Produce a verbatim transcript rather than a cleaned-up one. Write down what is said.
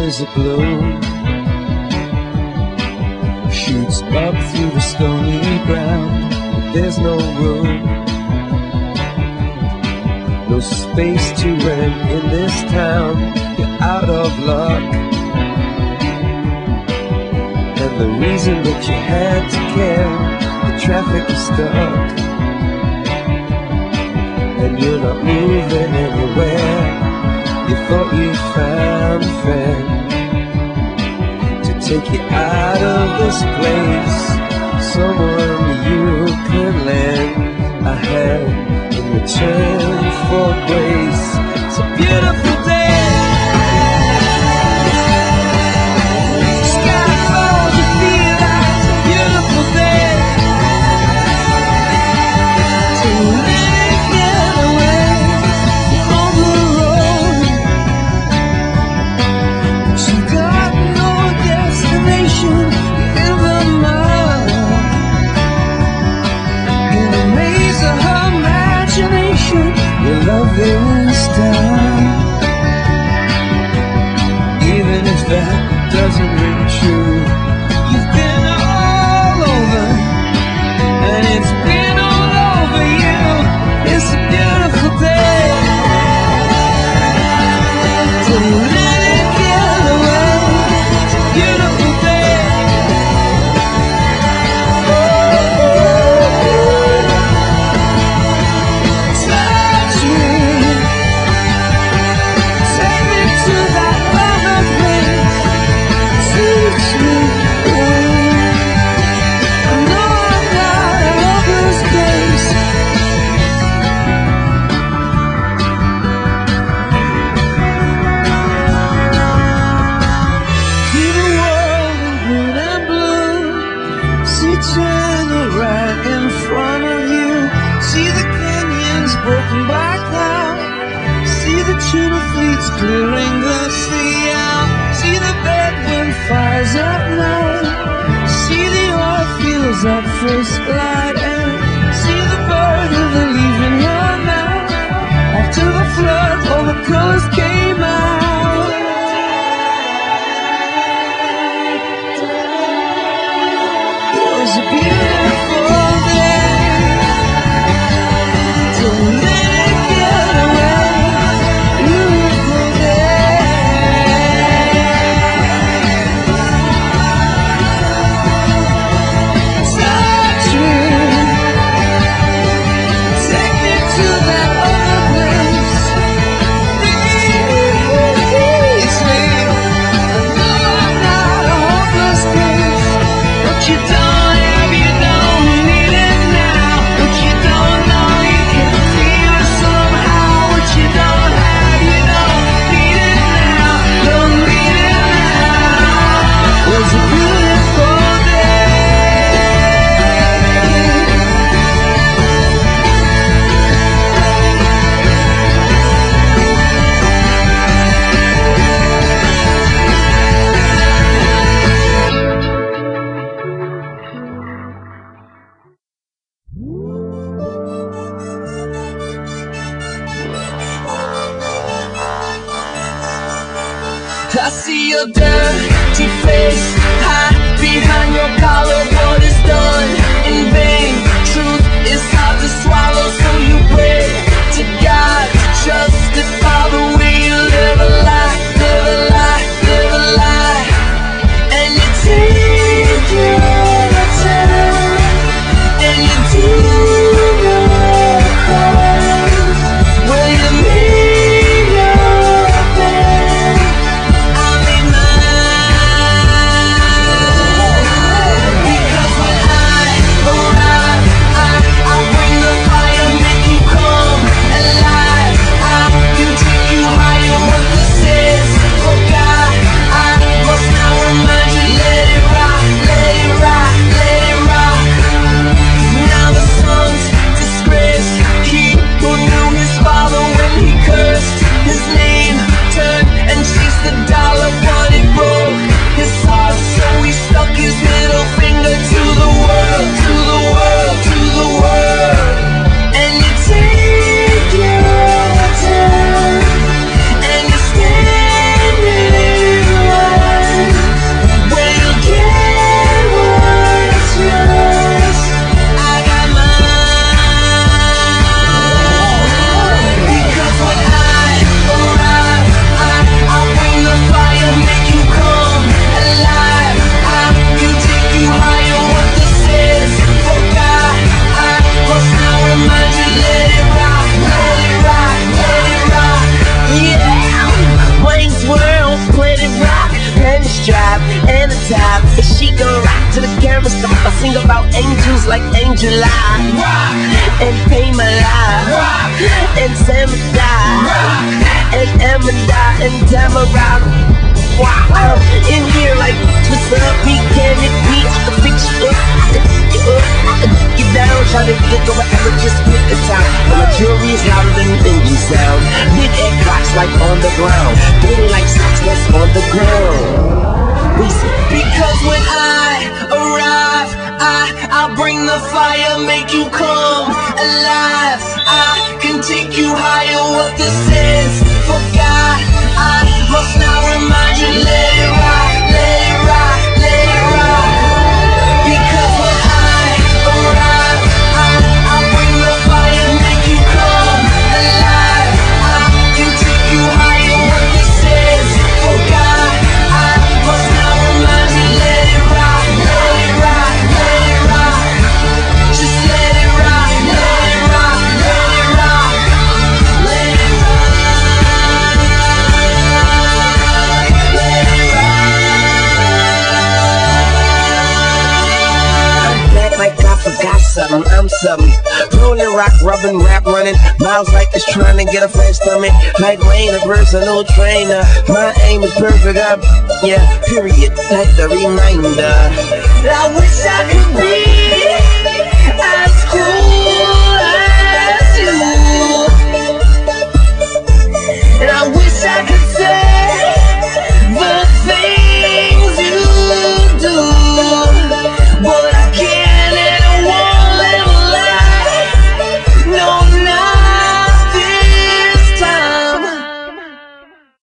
colors of blue shoots up through the stony ground. There's no room, no space to rent in this town. You're out of luck, and the reason that you had to care, the traffic is stuck, and you're not moving anywhere. You thought you found a friend to take you out of this place, someone you could lend a hand in return for grace. It's a beautiful day. Sky falls, you feel like it's a beautiful day. To really get away on the road. You got no destination in the mud. In the maze of her imagination, your love is done. Even if that doesn't ring true, you've been all over, and it's been all over you. It's a beautiful day to really get away. It's a beautiful day. Touch me, take me to that other place. Teach me, I know I'm not a hopeless case. See the world in green and blue. See China right in front of you. See the canyons broken by cloud. See the tuna fleets clearing the sea out. See the bedroom fires at night. See the oil fields at first light. And see the bird with the leaf in her mouth. After the flood, all the colors came out. It was a beautiful day to really get away. Beautiful day. Touch me, take me to that other place. Please me, I know I'm not a hopeless case, but you don't have you sing about angels like Angel Eye, and Pay My Life, and Samadai, and Amanda, and Tamara. Wow, I'm in here like, what's up, we can it be? I can fix you up, I can pick you up, I can take you down. Try to think of whatever, just pick the time. But my jewelry is louder than the engine sound. Big egg clocks like on the ground, dirty like socks that's on the ground. Because when I arrive, I, I'll bring the fire, make you come alive. I can take you higher, what this is for God. I must now remind you, let it rock, let it rock, let it rock. Because when I arrive, I, I'll bring the fire, make you come alive. I can take you higher, what this is for God. I must now remind you, let it rock, let it rock, let it rock. Just let it rock, let it rock, let it rock, let it rock. Like I forgot something, I'm something. Rolling rock, rubbing, rap running. Miles like it's trying to get a flat stomach. Like Wayne, a personal trainer. My aim is perfect, I'm, yeah, period. Like the reminder. I wish I could be